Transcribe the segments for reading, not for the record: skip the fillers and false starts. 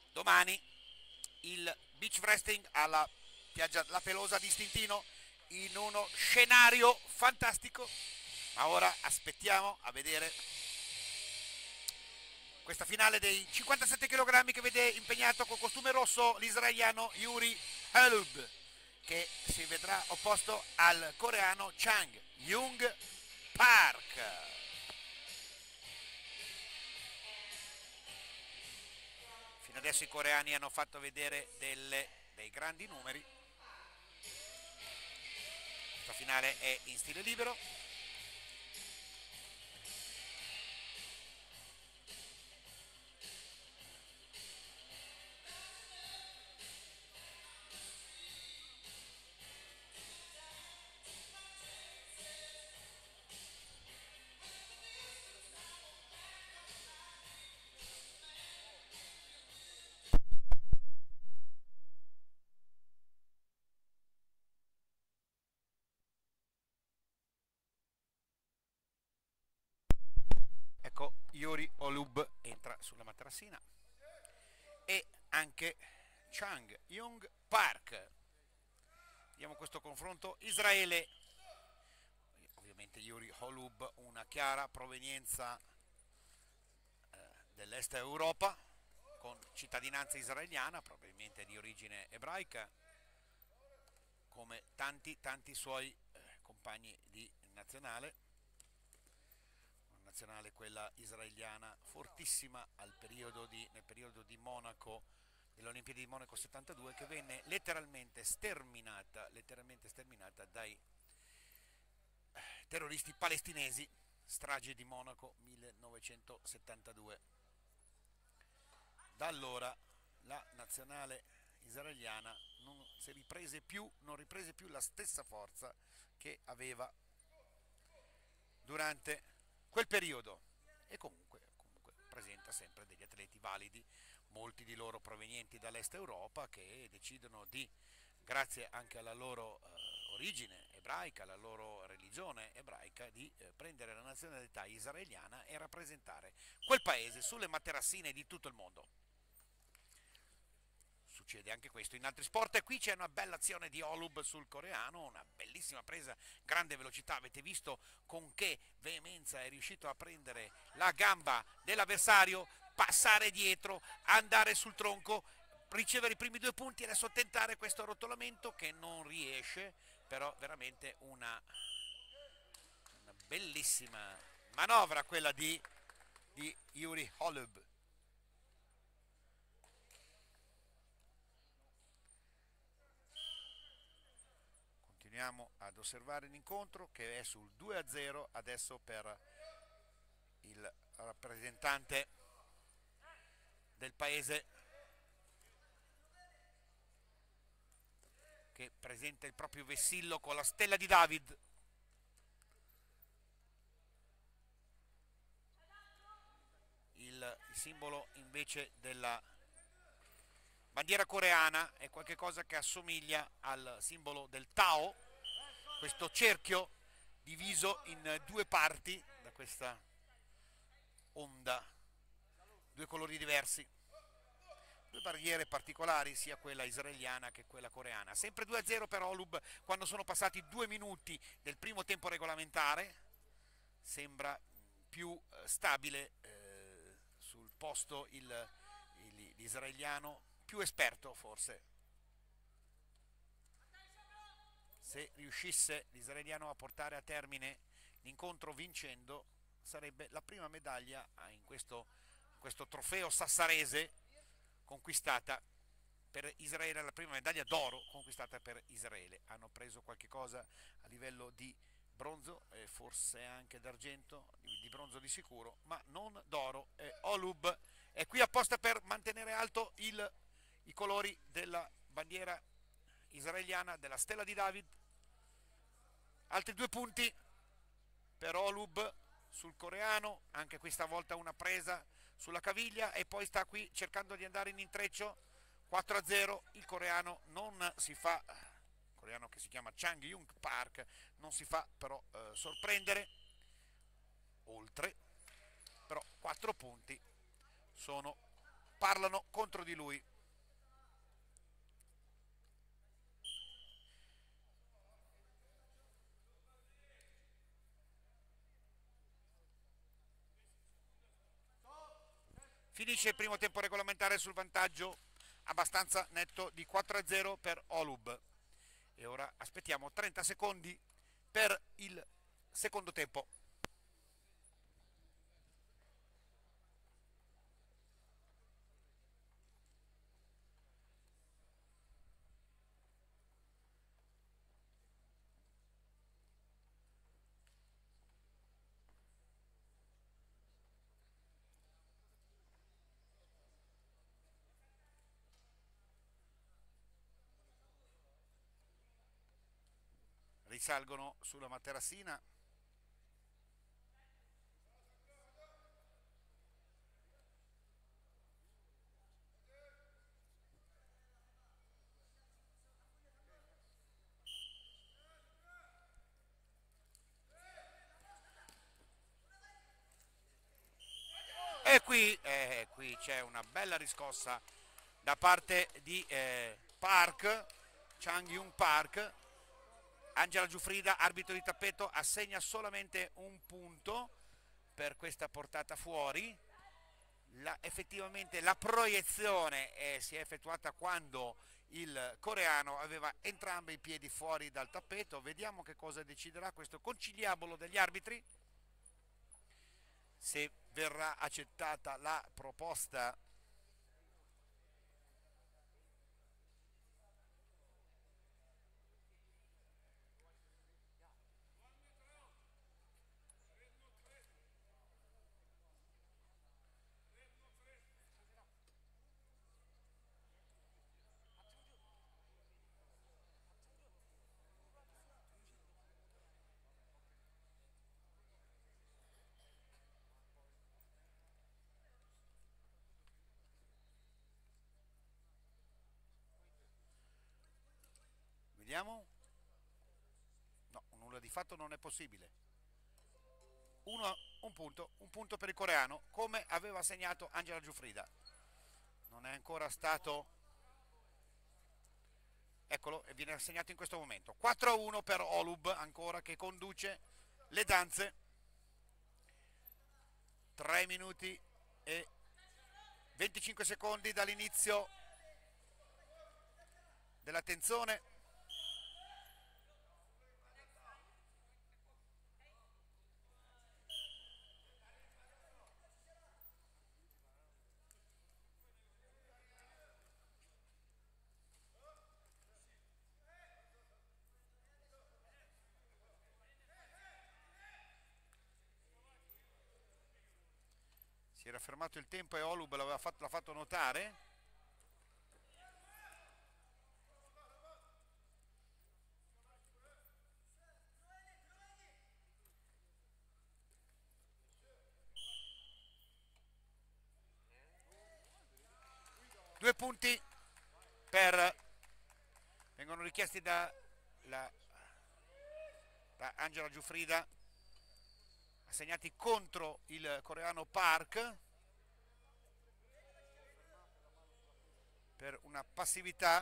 domani il beach wrestling alla piaggia La Pelosa di Stintino in uno scenario fantastico. Ma ora aspettiamo a vedere questa finale dei 57 kg che vede impegnato col costume rosso l'israeliano Yuri Halub, che si vedrà opposto al coreano Chang Jung Park. Fino adesso i coreani hanno fatto vedere dei grandi numeri. Questa finale è in stile libero. Ecco, Yuri Olub entra sulla materassina e anche Chang Jung Park. Vediamo questo confronto. Israele, ovviamente Yuri Olub, una chiara provenienza dell'est Europa, con cittadinanza israeliana, probabilmente di origine ebraica, come tanti suoi compagni di nazionale. Una nazionale, quella israeliana, fortissima nel periodo di Monaco, delle Olimpiadi di Monaco 72, che venne letteralmente sterminata dai terroristi palestinesi, strage di Monaco 1972. Da allora la nazionale israeliana non riprese più la stessa forza che aveva durante quel periodo, e comunque presenta sempre degli atleti validi, molti di loro provenienti dall'est Europa, che decidono di, grazie anche alla loro origine ebraica, alla loro religione ebraica, di prendere la nazionalità israeliana e rappresentare quel paese sulle materassine di tutto il mondo. Succede anche questo in altri sport, e qui c'è una bella azione di Olub sul coreano, una bellissima presa, grande velocità. Avete visto con che veemenza è riuscito a prendere la gamba dell'avversario, passare dietro, andare sul tronco, ricevere i primi 2 punti, e adesso tentare questo arrotolamento che non riesce, però veramente una bellissima manovra quella di Yuri Olub. Continuiamo ad osservare l'incontro, che è sul 2-0 adesso per il rappresentante del paese, che presenta il proprio vessillo con la stella di David. Il simbolo invece della bandiera coreana è qualcosa che assomiglia al simbolo del Tao, questo cerchio diviso in due parti da questa onda, due colori diversi, due barriere particolari, sia quella israeliana che quella coreana. Sempre 2-0 per Olub quando sono passati 2 minuti del primo tempo regolamentare. Sembra più stabile sul posto l'israeliano, più esperto forse. Se riuscisse l'israeliano a portare a termine l'incontro vincendo, sarebbe la prima medaglia in questo trofeo sassarese conquistata per Israele, la prima medaglia d'oro conquistata per Israele. Hanno preso qualche cosa a livello di bronzo e forse anche d'argento, di bronzo di sicuro, ma non d'oro. Olub è qui apposta per mantenere alto i colori della bandiera israeliana, della stella di David. Altri 2 punti per Olub sul coreano, anche questa volta una presa sulla caviglia, e poi sta qui cercando di andare in intreccio. 4-0, il coreano non si fa, il coreano che si chiama Chang Jung Park, non si fa però sorprendere oltre, però 4 punti sono parlano contro di lui. Finisce il primo tempo regolamentare sul vantaggio abbastanza netto di 4-0 per Holub. E ora aspettiamo 30 secondi per il secondo tempo. Risalgono sulla materassina. E qui c'è una bella riscossa da parte di Park, Chang Yun Park. Angela Giuffrida, arbitro di tappeto, assegna solamente un punto per questa portata fuori. Effettivamente la proiezione si è effettuata quando il coreano aveva entrambi i piedi fuori dal tappeto. Vediamo che cosa deciderà questo conciliabolo degli arbitri, se verrà accettata la proposta. Vediamo. No, nulla di fatto non è possibile. Un punto per il coreano, come aveva segnato Angela Giuffrida. Non è ancora stato, eccolo, e viene assegnato in questo momento. 4-1 per Holub, ancora, che conduce le danze. 3 minuti e 25 secondi dall'inizio della tensione. Si era fermato il tempo e Holub l'ha fatto notare. Due punti vengono richiesti da Angela Giuffrida, assegnati contro il coreano Park per una passività.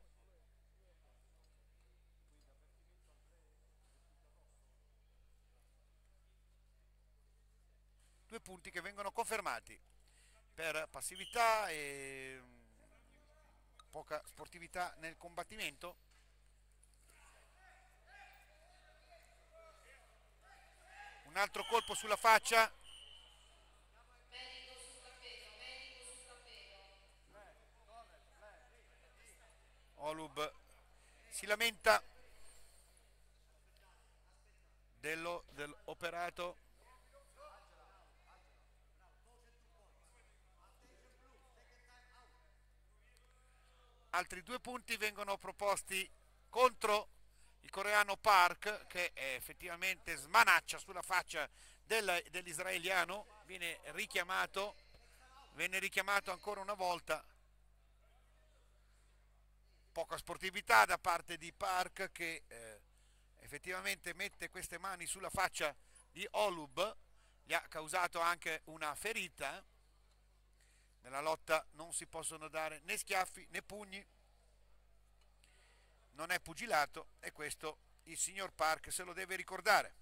Due punti che vengono confermati per passività e poca sportività nel combattimento. Un altro colpo sulla faccia. Holub si lamenta dell'operato. Altri due punti vengono proposti contro il coreano Park, che effettivamente smanaccia sulla faccia dell'israeliano. Venne richiamato ancora una volta. Poca sportività da parte di Park, che effettivamente mette queste mani sulla faccia di Holub. Gli ha causato anche una ferita. Nella lotta non si possono dare né schiaffi né pugni, non è pugilato, e questo il signor Park se lo deve ricordare.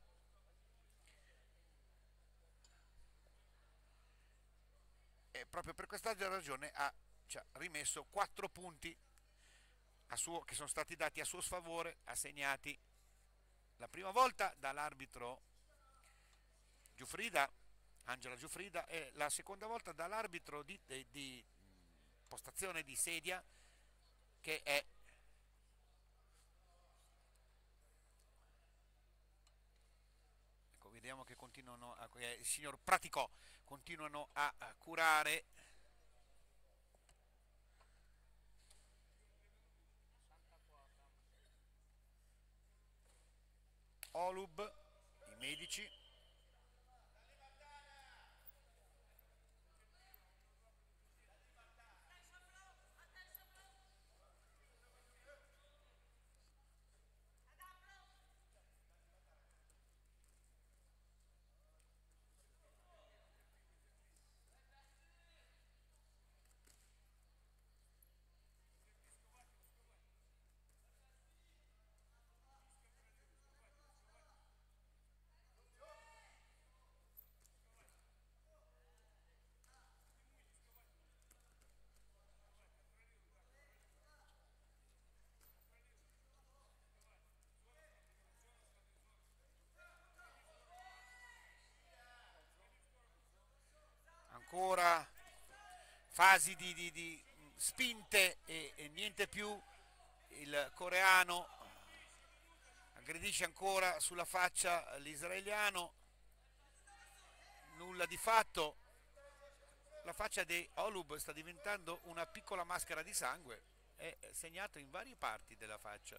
E proprio per questa ragione ha rimesso 4 punti che sono stati dati a suo sfavore, assegnati la prima volta dall'arbitro Angela Giuffrida, e la seconda volta dall'arbitro di postazione di sedia, che è vediamo che continuano il signor Praticò, continuano a curare Holub, i medici. Ancora fasi di spinte e niente più. Il coreano aggredisce ancora sulla faccia l'israeliano, nulla di fatto. La faccia di Holub sta diventando una piccola maschera di sangue, è segnato in varie parti della faccia.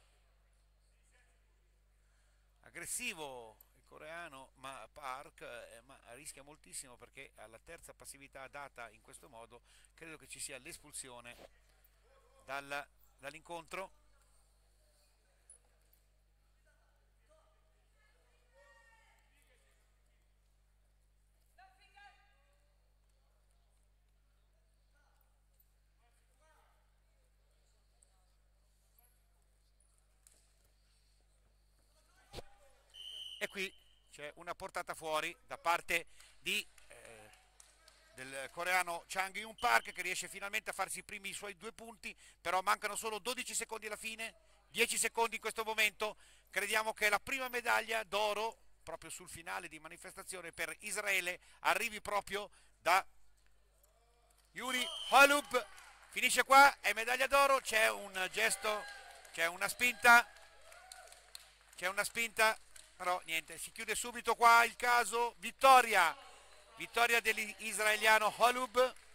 Aggressivo il coreano, ma Park ma rischia moltissimo, perché alla terza passività data in questo modo credo che ci sia l'espulsione dall'incontro. E qui c'è una portata fuori da parte del coreano Chang Yun Park, che riesce finalmente a farsi i primi suoi 2 punti, però mancano solo 12 secondi alla fine, 10 secondi in questo momento. Crediamo che la prima medaglia d'oro, proprio sul finale di manifestazione per Israele, arrivi proprio da Yuri Holub. Finisce qua, è medaglia d'oro, c'è un gesto, c'è una spinta, però niente, si chiude subito qua il caso. Vittoria dell'israeliano Holub.